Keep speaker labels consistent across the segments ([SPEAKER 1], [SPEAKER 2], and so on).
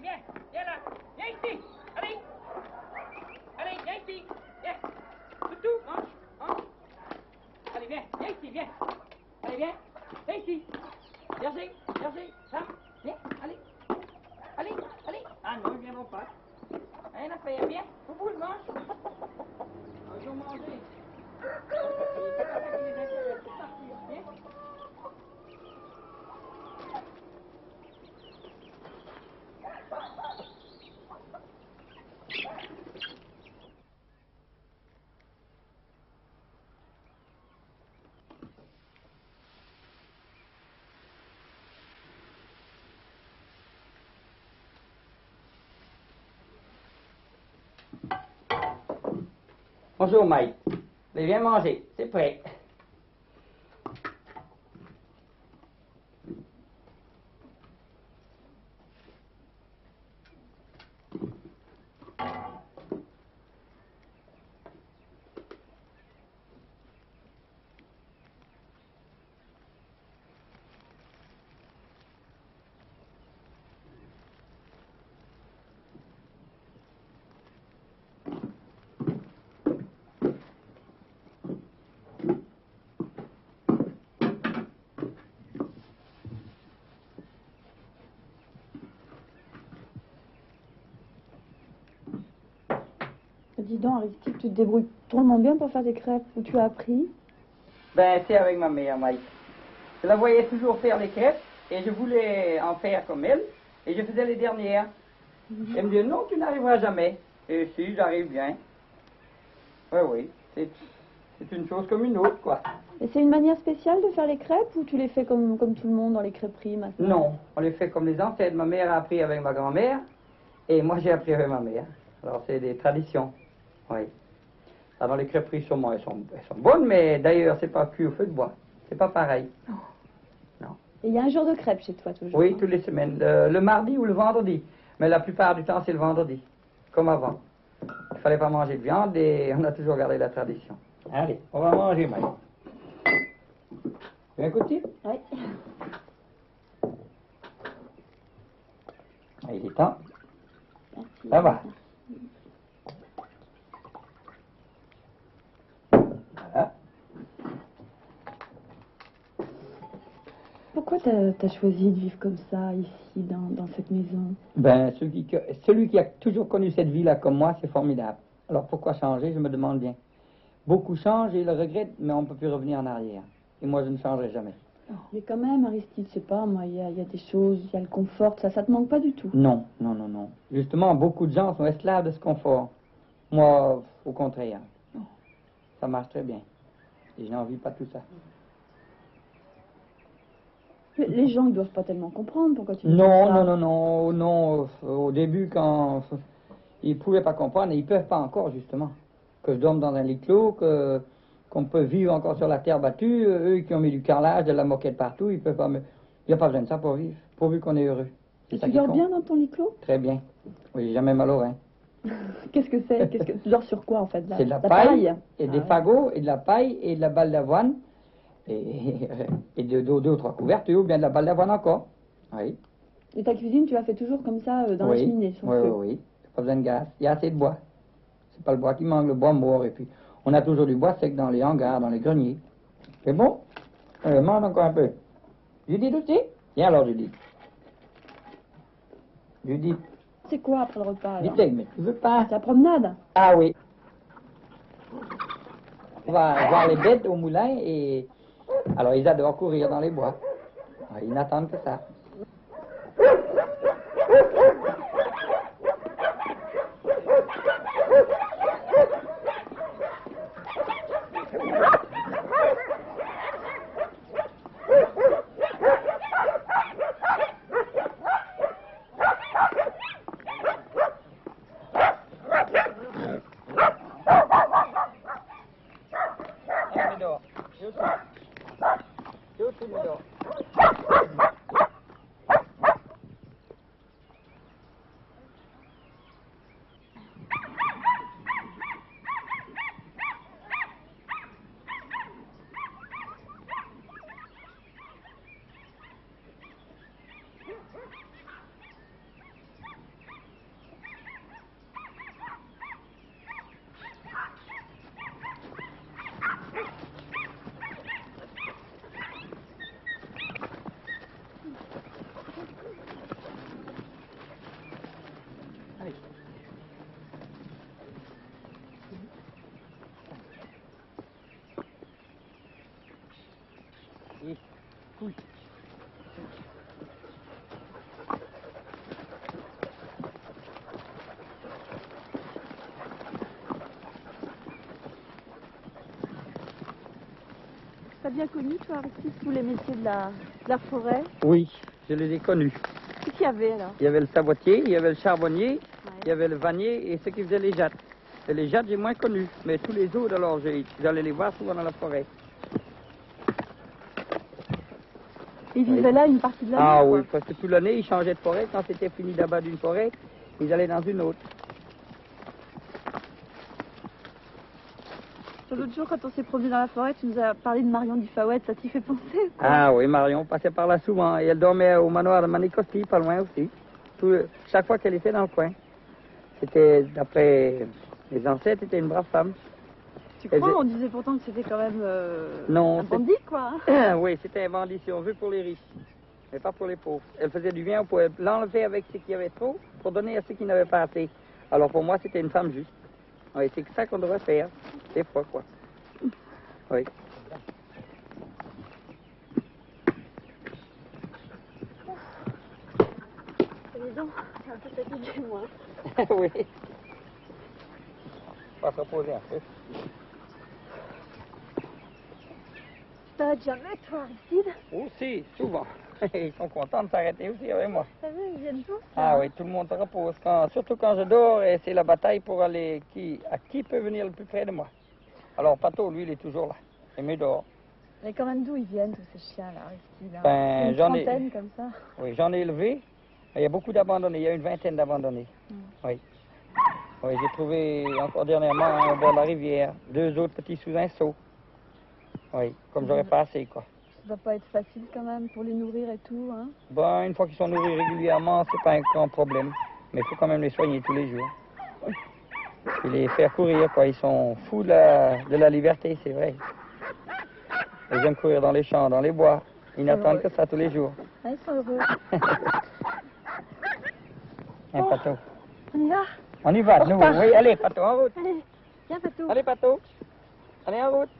[SPEAKER 1] viens, viens là, viens ici, allez, allez, viens ici, viens, tout, mange, mange, allez, viens, viens ici, viens, allez, viens ici, Hergé, Sam, viens, allez, allez, allez, ah non, ils viendront pas, rien à faire, viens, au bout, mange, ils ont mangé, c'est pas ça qui les intéresse, c'est partir, viens. Bonjour Mike. Allez, viens manger, c'est prêt.
[SPEAKER 2] Dis donc, Aristide, tu te débrouilles drôlement bien pour faire des crêpes. Où tu as appris?
[SPEAKER 1] Ben, c'est avec ma mère, Mike. Je la voyais toujours faire les crêpes et je voulais en faire comme elle et je faisais les dernières. Elle me dit non, tu n'arriveras jamais. Et si, j'arrive bien. Oui, oui, c'est une chose comme une autre, quoi.
[SPEAKER 2] Et c'est une manière spéciale de faire les crêpes ou tu les fais comme tout le monde dans les crêperies maintenant?
[SPEAKER 1] Non, on les fait comme les ancêtres. Ma mère a appris avec ma grand-mère et moi j'ai appris avec ma mère. Alors c'est des traditions, oui. Alors les crêperies, elles sont bonnes, mais d'ailleurs c'est pas cuit au feu de bois. C'est pas pareil.
[SPEAKER 2] Oh.
[SPEAKER 1] Non.
[SPEAKER 2] Et il y a un jour de crêpes chez toi toujours?
[SPEAKER 1] Oui, toutes les semaines. Le mardi ou le vendredi. Mais la plupart du temps c'est le vendredi, comme avant. Il fallait pas manger de viande et on a toujours gardé la tradition. Allez, on va manger maintenant. Tu veux un coup de pied?
[SPEAKER 2] Oui.
[SPEAKER 1] Ah, il est temps.
[SPEAKER 2] Merci.
[SPEAKER 1] Ça va. Voilà.
[SPEAKER 2] Pourquoi t'as choisi de vivre comme ça, ici, dans cette maison?
[SPEAKER 1] Ben, celui qui a toujours connu cette vie-là comme moi, c'est formidable. Alors pourquoi changer, je me demande bien. Beaucoup changent et le regrettent, mais on ne peut plus revenir en arrière. Et moi, je ne changerai jamais.
[SPEAKER 2] Oh, mais quand même, Aristide, je sais pas, moi, il y a des choses, il y a le confort, ça te manque pas du tout?
[SPEAKER 1] Non, non, non, non. Justement, beaucoup de gens sont esclaves de ce confort. Moi, au contraire.
[SPEAKER 2] Oh.
[SPEAKER 1] Ça marche très bien. Et je n'envie pas tout ça.
[SPEAKER 2] Mais les gens, ils doivent pas tellement comprendre pourquoi tu dis
[SPEAKER 1] Non,
[SPEAKER 2] ça.
[SPEAKER 1] non, non, non, non. Au début, quand ils ne pouvaient pas comprendre, et ils ne peuvent pas encore, justement. Que je dorme dans un lit clos, qu'on peut vivre encore sur la terre battue. Eux qui ont mis du carrelage, de la moquette partout, ils peuvent pas me... Il n'y a pas besoin de ça pour vivre, pourvu qu'on est heureux.
[SPEAKER 2] Et tu dors bien dans ton lit clos?
[SPEAKER 1] Très bien. Oui, j'ai jamais mal au rein.
[SPEAKER 2] Qu'est-ce que c'est? Tu dors sur quoi, en fait?
[SPEAKER 1] C'est de la paille, et des fagots, et de la paille, et de la balle d'avoine, et deux ou trois couvertures, ou bien de la balle d'avoine encore. Oui.
[SPEAKER 2] Et ta cuisine, tu la fais toujours comme ça, dans la
[SPEAKER 1] Oui,
[SPEAKER 2] cheminée, sur
[SPEAKER 1] oui,
[SPEAKER 2] le feu?
[SPEAKER 1] oui, oui. Pas besoin de gaz. Il y a assez de bois. C'est pas le bois qui manque, le bois mort. Et puis, on a toujours du bois sec dans les hangars, dans les greniers. C'est bon? Mange encore un peu. Judith aussi? Viens alors, Judith. Judith.
[SPEAKER 2] C'est quoi après le repas, alors?
[SPEAKER 1] Vite, mais tu veux pas?
[SPEAKER 2] C'est la promenade?
[SPEAKER 1] Ah oui. On va voir les bêtes au moulin et... Alors, ils adorent courir dans les bois. Alors, ils n'attendent que ça.
[SPEAKER 2] Cool. T'as bien connu, toi, Aristide, tous les métiers de la forêt?
[SPEAKER 3] Oui, je les ai connus.
[SPEAKER 2] Qu'est-ce qu'il y avait alors?
[SPEAKER 3] Il y avait le sabotier, il y avait le charbonnier,
[SPEAKER 2] Ouais.
[SPEAKER 3] il y avait le vannier et ceux qui faisaient les jattes. Et les jattes, j'ai moins connu. Mais tous les autres, alors, j'allais les voir souvent dans la forêt.
[SPEAKER 2] Ils vivaient là une partie de l'année?
[SPEAKER 3] Ah
[SPEAKER 2] quoi.
[SPEAKER 3] oui, parce que toute l'année, ils changeaient de forêt. Quand c'était fini d'abattre une forêt, ils allaient dans une autre.
[SPEAKER 2] L'autre jour, quand on s'est promené dans la forêt, tu nous as parlé de Marion Dufawet, ça t'y fait penser ou quoi?
[SPEAKER 3] Ah oui, Marion passait par là souvent. Et elle dormait au manoir de Manicosti, pas loin aussi. Chaque fois qu'elle était dans le coin. C'était, d'après les ancêtres, c'était une brave femme.
[SPEAKER 2] Tu crois? On disait pourtant que c'était quand même
[SPEAKER 3] Non,
[SPEAKER 2] un bandit, quoi.
[SPEAKER 3] Oui, c'était un bandit, si on veut, pour les riches, mais pas pour les pauvres. Elle faisait du bien, on pouvait l'enlever avec ce qu'il y avait trop pour donner à ceux qui n'avaient pas assez. Alors pour moi, c'était une femme juste. Oui, c'est ça qu'on devrait faire, des fois, quoi. Oui.
[SPEAKER 2] Dis donc, c'est un peu fatigué, moi.
[SPEAKER 3] Oui. On va se reposer un peu.
[SPEAKER 2] Tu t'arrêtes jamais, toi, Aristide?
[SPEAKER 3] Aussi, souvent. Ils sont contents de s'arrêter aussi avec moi.
[SPEAKER 2] T'as vu, ils viennent tous.
[SPEAKER 3] Ah oui, tout le monde se repose. Surtout quand je dors, et c'est la bataille pour aller à qui peut venir le plus près de moi. Alors Pato, lui, il est toujours là. Il me dort.
[SPEAKER 2] Mais quand même, d'où ils viennent, tous ces chiens-là, Aristide? Hein?
[SPEAKER 3] Ben,
[SPEAKER 2] Une
[SPEAKER 3] j'en ai-
[SPEAKER 2] trentaine, comme ça.
[SPEAKER 3] Oui, j'en ai élevé. Il y a beaucoup d'abandonnés. Il y a une vingtaine d'abandonnés. Oui. Oui, j'ai trouvé encore dernièrement un au bord de la rivière. 2 autres petits sous un seau. Oui, comme j'aurais pas assez, quoi.
[SPEAKER 2] Ça doit pas être facile, quand même, pour les nourrir et tout, hein?
[SPEAKER 3] Ben, une fois qu'ils sont nourris régulièrement, c'est pas un grand problème. Mais il faut quand même les soigner tous les jours. Et les faire courir, quoi. Ils sont fous de la liberté, c'est vrai. Ils aiment courir dans les champs, dans les bois. Ils n'attendent que ça tous les jours.
[SPEAKER 2] Ah, ils sont heureux.
[SPEAKER 3] Un Pato.
[SPEAKER 2] On y va?
[SPEAKER 3] On y va, de nouveau. Oui, allez, Pato, en route.
[SPEAKER 2] Allez, viens, Patou.
[SPEAKER 3] Allez, Pato. Allez, en route.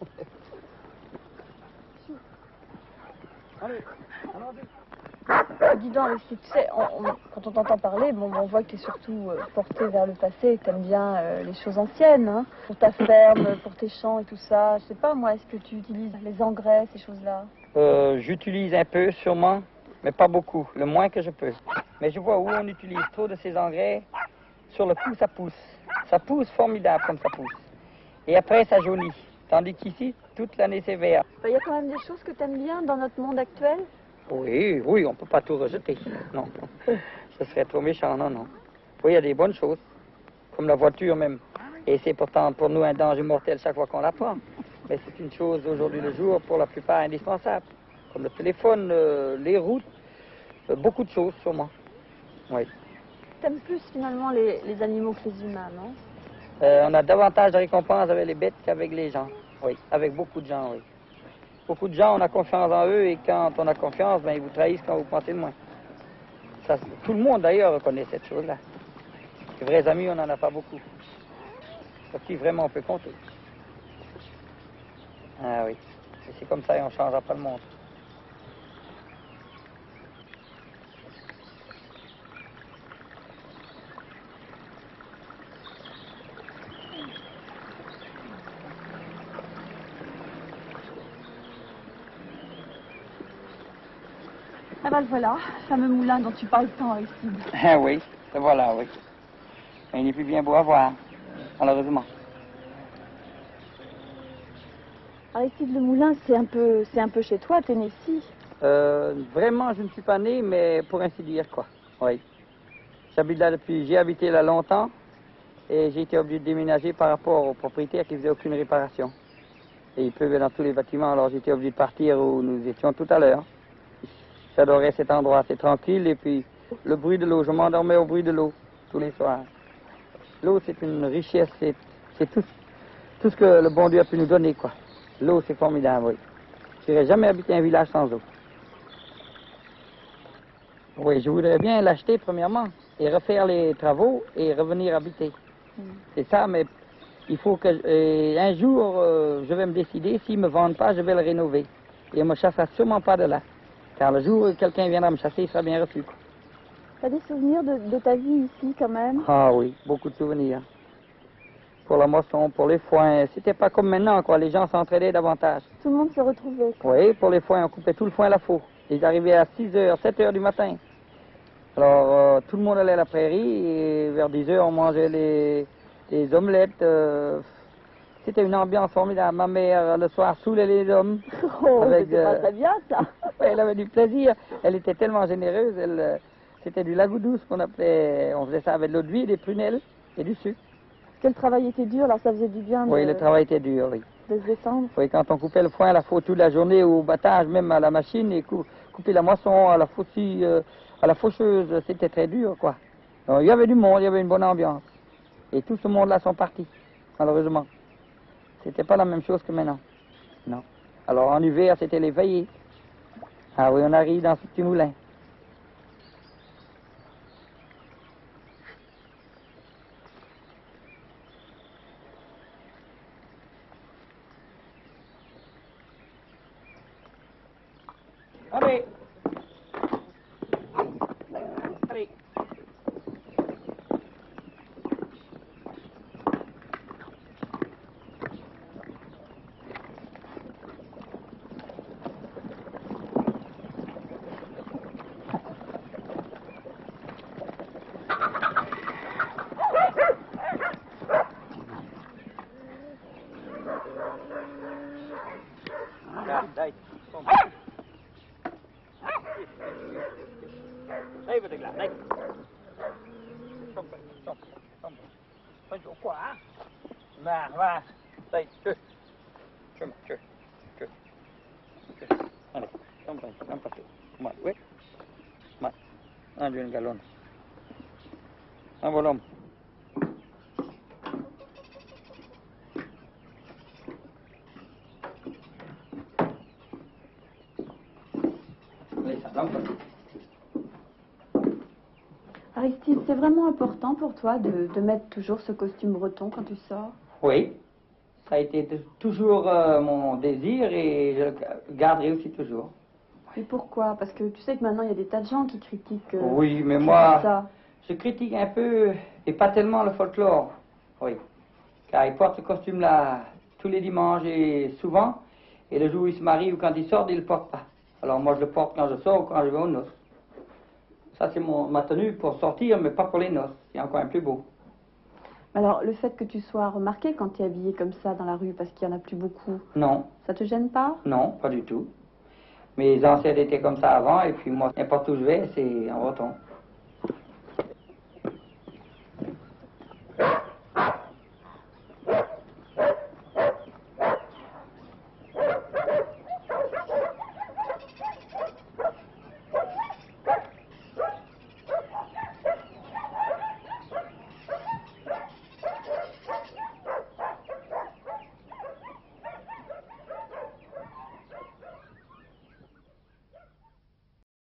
[SPEAKER 3] Allez, allons
[SPEAKER 2] Dis donc, Aristide, tu sais, quand on t'entend parler, bon, on voit que tu es surtout porté vers le passé, que tu aimes bien les choses anciennes, hein, pour ta ferme, pour tes champs et tout ça. Je sais pas, moi, est-ce que tu utilises les engrais, ces choses-là?
[SPEAKER 3] J'utilise un peu, sûrement, mais pas beaucoup, le moins que je peux. Mais je vois où on utilise trop de ces engrais, sur le coup, ça pousse. Ça pousse formidable comme ça pousse. Et après, ça jaunit. Tandis qu'ici, toute l'année, c'est vert.
[SPEAKER 2] Il y a quand même des choses que tu aimes bien dans notre monde actuel?
[SPEAKER 3] Oui, oui, on ne peut pas tout rejeter. Non, ce serait trop méchant, non, non. Oui, il y a des bonnes choses, comme la voiture même. Et c'est pourtant pour nous un danger mortel chaque fois qu'on la prend. Mais c'est une chose aujourd'hui le jour pour la plupart indispensable. Comme le téléphone, les routes, beaucoup de choses sûrement. Oui.
[SPEAKER 2] T'aimes plus finalement les animaux que les humains, non?
[SPEAKER 3] On a davantage de récompenses avec les bêtes qu'avec les gens. Oui, avec beaucoup de gens, oui. Beaucoup de gens, on a confiance en eux et quand on a confiance, ben, ils vous trahissent quand vous pensez le moins. Ça, tout le monde d'ailleurs reconnaît cette chose-là. Les vrais amis, on n'en a pas beaucoup. Sur qui vraiment on peut compter. Ah oui, et c'est comme ça et on ne changera pas le monde.
[SPEAKER 2] Ah ben voilà, le fameux moulin dont tu parles tant, Aristide.
[SPEAKER 3] Ah oui, le voilà, oui. Mais il n'est plus bien beau à voir, malheureusement.
[SPEAKER 2] Aristide, le moulin, c'est un peu chez toi, t'es né ici.
[SPEAKER 3] Vraiment, je ne suis pas né, mais pour ainsi dire, quoi. Oui. J'ai habité là longtemps et j'ai été obligé de déménager par rapport aux propriétaires qui ne faisaient aucune réparation. Et il pleuvait dans tous les bâtiments, alors j'étais obligé de partir où nous étions tout à l'heure. J'adorais cet endroit, c'est tranquille, et puis le bruit de l'eau, je m'endormais au bruit de l'eau tous les soirs. L'eau, c'est une richesse, c'est tout ce que le bon Dieu a pu nous donner, quoi. L'eau, c'est formidable, oui. Je n'irais jamais habiter un village sans eau. Oui, je voudrais bien l'acheter premièrement, et refaire les travaux, et revenir habiter. C'est ça, mais il faut que... un jour, je vais me décider, s'ils ne me vendent pas, je vais le rénover. Et on ne me chassera sûrement pas de là. Car le jour où quelqu'un viendra me chasser, il sera bien reçu.
[SPEAKER 2] T'as des souvenirs de ta vie ici quand même?
[SPEAKER 3] Ah oui, beaucoup de souvenirs. Pour la moisson, pour les foins, c'était pas comme maintenant, quoi. Les gens s'entraidaient davantage.
[SPEAKER 2] Tout le monde se retrouvait, quoi.
[SPEAKER 3] Oui, pour les foins, on coupait tout le foin à la faux. Ils arrivaient à 6 h, 7 h du matin. Alors, tout le monde allait à la prairie et vers 10 h, on mangeait les omelettes. C'était une ambiance formidable. Ma mère, le soir, saoulait les hommes.
[SPEAKER 2] Oh, c'était pas très bien, ça.
[SPEAKER 3] Elle avait du plaisir. Elle était tellement généreuse. C'était du lagoudou, ce qu'on appelait. On faisait ça avec de l'eau de vie, des prunelles et du sucre.
[SPEAKER 2] Parce que le travail était dur, alors ça faisait du bien
[SPEAKER 3] Oui, le travail était dur, oui.
[SPEAKER 2] de se détendre.
[SPEAKER 3] Oui, quand on coupait le foin à la faux toute la journée, au battage, même à la machine, et couper la moisson à la faucille, à la faucheuse, c'était très dur, quoi. Donc, il y avait du monde, il y avait une bonne ambiance. Et tout ce monde-là sont partis, malheureusement. C'était pas la même chose que maintenant. Non. Alors, en hiver, c'était les veillées. Ah oui, on arrive dans ce petit moulin. Allez. Allez. Dai. Even de glas, nee. Kom. Pas zo qua. Waar. Dai, tjus. Tjus. Allez, kom pas. Kom maar, oui. Maar, un gallon. Un volume.
[SPEAKER 2] Aristide, c'est vraiment important pour toi de mettre toujours ce costume breton quand tu sors?
[SPEAKER 3] Oui, ça a été toujours mon désir et je le garderai aussi toujours.
[SPEAKER 2] Et pourquoi? Parce que tu sais que maintenant il y a des tas de gens qui critiquent
[SPEAKER 3] oui, mais moi,
[SPEAKER 2] ça.
[SPEAKER 3] je critique un peu, et pas tellement le folklore. Oui, car ils portent ce costume-là tous les dimanches et souvent, et le jour où ils se marient ou quand ils sortent, ils ne le portent pas. Alors moi je le porte quand je sors ou quand je vais aux noces. Ça c'est ma tenue pour sortir, mais pas pour les noces. C'est encore un peu beau.
[SPEAKER 2] Alors le fait que tu sois remarqué quand tu es habillé comme ça dans la rue, parce qu'il n'y en a plus beaucoup,
[SPEAKER 3] Non,
[SPEAKER 2] ça te gêne pas?
[SPEAKER 3] non, pas du tout. Mes ancêtres étaient comme ça avant, et puis moi, n'importe où je vais, c'est en breton.